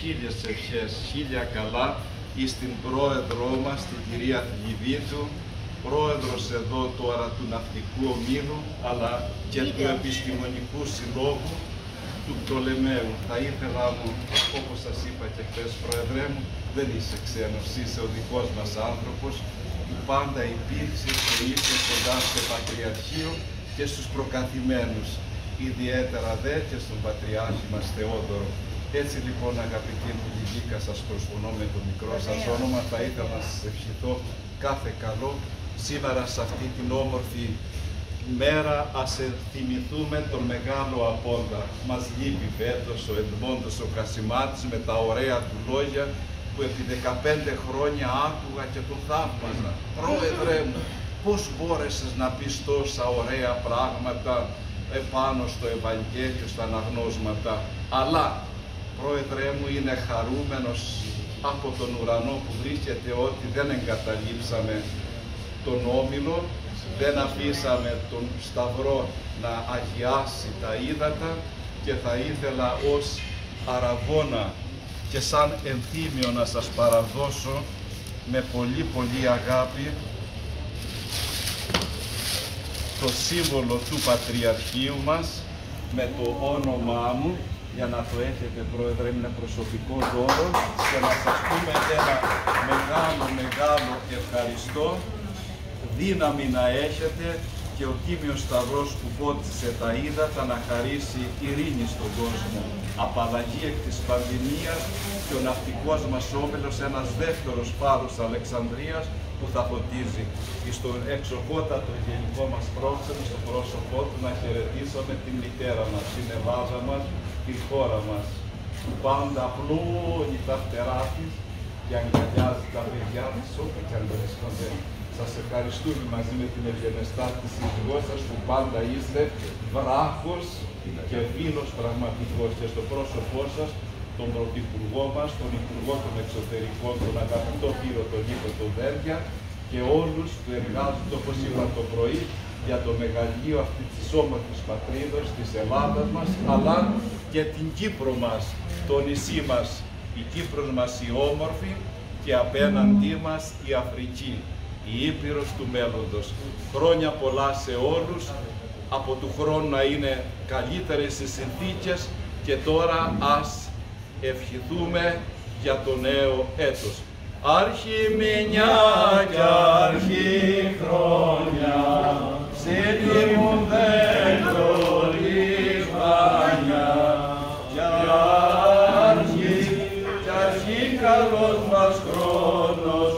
χίλιες ευχές, χίλια καλά εις την πρόεδρό μας, την κυρία Θλιβίδου, πρόεδρος εδώ τώρα του Ναυτικού Ομίλου, αλλά και του Επιστημονικού Συλλόγου του Πτολεμαίου. Θα ήθελα μου, όπως σας είπα και χθες, Πρόεδρέ μου, δεν είσαι ξένος, είσαι ο δικός μας άνθρωπος, που πάντα υπήρξε και είσαι κοντά στο Πατριαρχείο και στους προκαθημένους, ιδιαίτερα δε και στον Πατριάρχη μας Θεόδωρο. Έτσι λοιπόν, αγαπητοί μου Λυγίκα, σας προσφωνώ με το μικρό σας όνομα, θα ήθελα να σας ευχηθώ κάθε καλό σήμερα σε αυτή την όμορφη μέρα. Ας θυμηθούμε τον μεγάλο Απόντα. Μας λείπει φέτος ο Εδμόντος ο Κασιμάτης με τα ωραία του λόγια που επί 15 χρόνια άκουγα και τον θαύμαζα. Πρόεδρε μου, πώς μπόρεσες να πεις τόσα ωραία πράγματα επάνω στο Ευαγγέλιο, στα αναγνώσματα. Αλλά, Πρόεδρε μου, είναι χαρούμενος από τον ουρανό που βρίσκεται ότι δεν εγκαταλείψαμε τον Όμιλο, δεν αφήσαμε τον Σταυρό να αγιάσει τα ύδατα και θα ήθελα ως αραβώνα και σαν ενθύμιο να σας παραδώσω με πολύ αγάπη το σύμβολο του Πατριαρχείου μας με το όνομά μου, για να το έχετε, Πρόεδρε, είναι προσωπικό δώρο, και να σας πούμε ένα μεγάλο ευχαριστώ, δύναμη να έχετε και ο Τίμιος Σταυρός που φώτισε τα ύδατα να χαρίσει ειρήνη στον κόσμο, απαλλαγή εκ της πανδημίας και ο ναυτικός μας όμιλος, ένας δεύτερος φάρος Αλεξανδρίας που θα φωτίζει. Στον εξοχότατο γενικό μας πρόξενο, στο πρόσωπό του, να χαιρετήσουμε την μητέρα μας, την Ελλάδα μας, τη χώρα μας, που πάντα πλώνει τα φτερά της και αγκαλιάζει τα παιδιά της όπου και αν βρίσκονται. Σας ευχαριστούμε μαζί με την ευγενεστά της σύζυγό σας που πάντα είστε βράχος και φίλος πραγματικός, και στο πρόσωπό σας τον Πρωθυπουργό μας, τον Υπουργό των Εξωτερικών, τον αγαπητό Πύρο τον Νίκο τον Δέρια και όλους που εργάζονται, όπως είπα το πρωί, για το μεγαλείο αυτή της όμορφης πατρίδος, της Ελλάδας μας, αλλά και την Κύπρο μας, το νησί μας, η Κύπρος μας η όμορφη και απέναντί μας η Αφρική, η Ήπειρος του μέλλοντος. Χρόνια πολλά σε όλους, από του χρόνου να είναι καλύτερες οι συνθήκες και τώρα ας ευχηθούμε για το νέο έτος. Αρχιμηνιά κι αρχιχρόνια, σύντιμου δεν χωρίς βάνια, κι αρχή καλός μας χρόνος,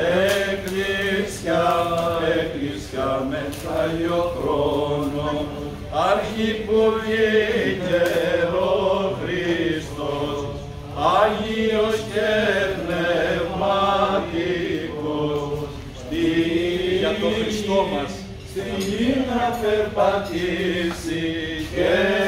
εκκλησιά με Άγιο χρόνο, αρχή που βγήκε ο Χριστός, Άγιος και πνευματικός, για τον Χριστό μας, στη γη να περπατήσει και